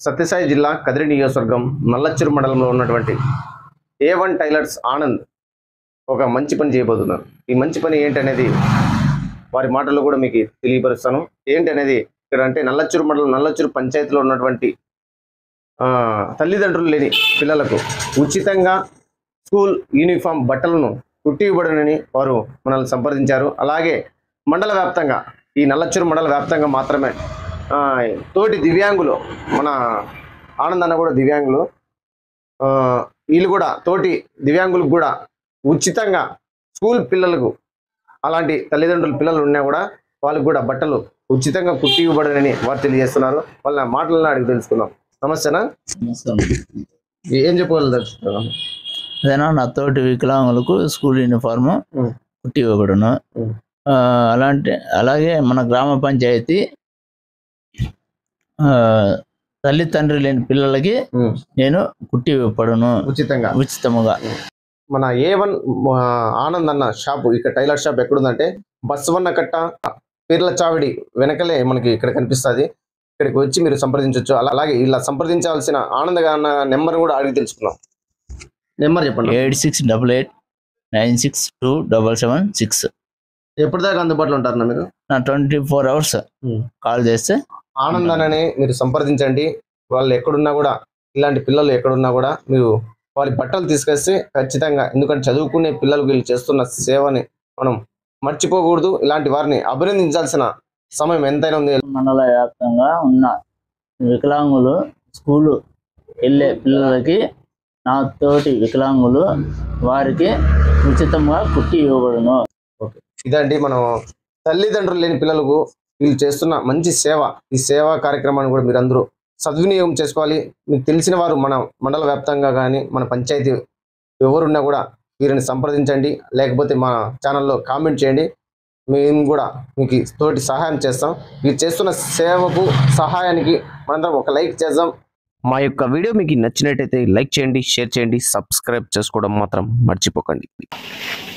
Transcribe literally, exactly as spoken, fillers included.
సత్యసాయి జిల్లా కదిరి నియోజకవర్గం నల్లచెరు మండలంలో ఉన్నటువంటి ఏ వన్ టైలర్స్ ఆనంద్ ఒక మంచి పని చేయబోతున్నారు. ఈ మంచి పని ఏంటనేది వారి మాటల్లో కూడా మీకు తెలియపరుస్తాను. ఏంటనేది ఇక్కడ అంటే నల్లచెరు మండలం నల్లచెరు పంచాయతీలో ఉన్నటువంటి తల్లిదండ్రులు లేని పిల్లలకు ఉచితంగా స్కూల్ యూనిఫామ్ బట్టలను కుట్టి ఇవ్వడనని వారు మనల్ని సంప్రదించారు. అలాగే మండల వ్యాప్తంగా ఈ నల్లచెరు మండల వ్యాప్తంగా మాత్రమే తోటి దివ్యాంగులు మన ఆనంద్ అన్న కూడా దివ్యాంగులు వీళ్ళు కూడా తోటి దివ్యాంగులకు కూడా ఉచితంగా స్కూల్ పిల్లలకు అలాంటి తల్లిదండ్రుల పిల్లలు ఉన్నా కూడా వాళ్ళకు కూడా బట్టలు ఉచితంగా కుట్టి ఇవ్వబడనని వారు తెలియజేస్తున్నారు. వాళ్ళ మాటలను అడిగి తెలుసుకుందాం. నమస్తేనా, ఏం చెప్పగలుగుతారు? అదేనా నా తోటి వికలాంగులకు స్కూల్ యూనిఫామ్ కుట్టి ఇవ్వబడును. అలాంటి అలాగే మన గ్రామ పంచాయతీ తల్లి తండ్రి లేని పిల్లలకి నేను కుట్టి ఇవ్వబడును ఉచితంగా ఉచితముగా. మన ఏ వన్ ఆనంద్ అన్న షాపు ఇక్కడ టైలర్ షాప్ ఎక్కడుందంటే బస్వన్న కట్ట పీర్ల చావిడి వెనకలే మనకి ఇక్కడ కనిపిస్తుంది. ఇక్కడికి వచ్చి మీరు సంప్రదించవచ్చు. అలాగే ఇలా సంప్రదించాల్సిన ఆనంద్ అన్న నెంబర్ కూడా అడిగి తెలుసుకున్నాం. నెంబర్ చెప్పండి. Eight six double eight nine six two double seven six. ఎప్పటిదాకా అందుబాటులో ఉంటారన్నా మీరు? నా ట్వంటీ ఫోర్ అవర్స్ కాల్ చేస్తే ఆనంద్ అన్నని మీరు సంప్రదించండి. వాళ్ళు ఎక్కడున్నా కూడా ఇలాంటి పిల్లలు ఎక్కడున్నా కూడా మీరు వారి బట్టలు తీసుకొస్తే ఖచ్చితంగా, ఎందుకంటే చదువుకునే పిల్లలు వీళ్ళు చేస్తున్న సేవని మనం మర్చిపోకూడదు. ఇలాంటి వారిని అభినందించాల్సిన సమయం ఎంతైనా ఉంది. మండల వ్యాప్తంగా ఉన్న వికలాంగులు స్కూలు వెళ్ళే పిల్లలకి నా తోటి వికలాంగులు వారికి ఉచితంగా కుట్టి ఇవ్వబడును. ఓకే, ఇదండి మనం తల్లిదండ్రులు లేని పిల్లలకు వీళ్ళు చేస్తున్న మంచి సేవ. ఈ సేవా కార్యక్రమాన్ని కూడా మీరు అందరూ సద్వినియోగం చేసుకోవాలి. మీకు తెలిసిన వారు మన మండల వ్యాప్తంగా కానీ మన పంచాయతీ ఎవరున్నా కూడా వీరిని సంప్రదించండి, లేకపోతే మా ఛానల్లో కామెంట్ చేయండి. మేము కూడా మీకు తోటి సహాయం చేస్తాం. మీరు చేస్తున్న సేవకు సహాయానికి మనందరం ఒక లైక్ చేద్దాం. మా యొక్క వీడియో మీకు నచ్చినట్టయితే లైక్ చేయండి, షేర్ చేయండి, సబ్స్క్రైబ్ చేసుకోవడం మాత్రం మర్చిపోకండి.